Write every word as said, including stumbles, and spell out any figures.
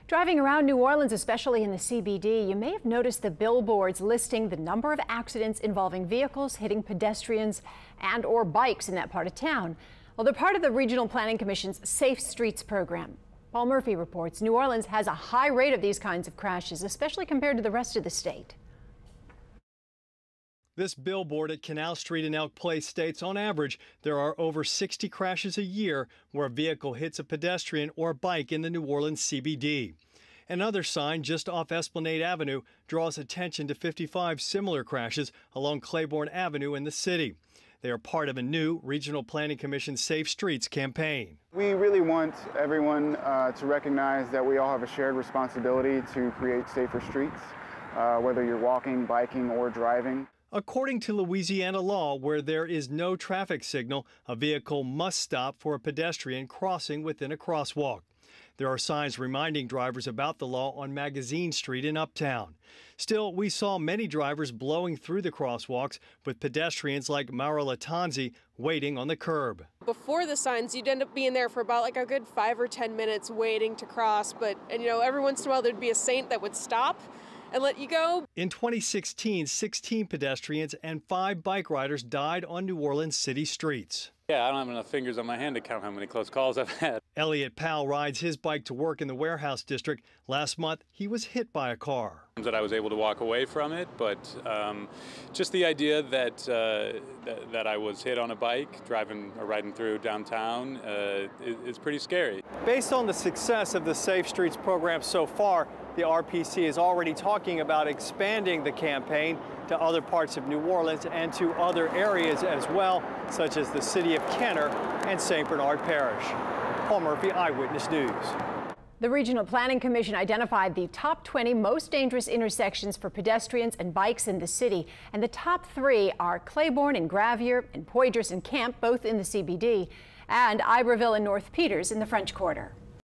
Driving around New Orleans, especially in the C B D, you may have noticed the billboards listing the number of accidents involving vehicles hitting pedestrians and or bikes in that part of town. Well, they're part of the Regional Planning Commission's Safe Streets program. Paul Murphy reports New Orleans has a high rate of these kinds of crashes, especially compared to the rest of the state. This billboard at Canal Street in Elk Place states on average there are over sixty crashes a year where a vehicle hits a pedestrian or a bike in the New Orleans C B D. Another sign just off Esplanade Avenue draws attention to fifty-five similar crashes along Claiborne Avenue in the city. They are part of a new Regional Planning Commission Safe Streets campaign. We really want everyone uh, to recognize that we all have a shared responsibility to create safer streets, uh, whether you're walking, biking, or driving. According to Louisiana law, where there is no traffic signal, a vehicle must stop for a pedestrian crossing within a crosswalk. There are signs reminding drivers about the law on Magazine Street in Uptown. Still, we saw many drivers blowing through the crosswalks with pedestrians like Maura Latanzi waiting on the curb. Before the signs, you'd end up being there for about like a good five or ten minutes waiting to cross. But, and you know, every once in a while there'd be a saint that would stop and let you go. In twenty sixteen, sixteen pedestrians and five bike riders died on New Orleans city streets. Yeah, I don't have enough fingers on my hand to count how many close calls I've had. Elliot Powell rides his bike to work in the Warehouse District. Last month, he was hit by a car. That I was able to walk away from it, but um, just the idea that, uh, that that I was hit on a bike driving or riding through downtown uh, is, is pretty scary. Based on the success of the Safe Streets program so far, the R P C is already talking about expanding the campaign to other parts of New Orleans and to other areas as well, such as the city of Kenner and Saint Bernard Parish. Paul Murphy, Eyewitness News. The Regional Planning Commission identified the top twenty most dangerous intersections for pedestrians and bikes in the city, and the top three are Claiborne and Gravier and Poydras and Camp, both in the C B D, and Iberville and North Peters in the French Quarter.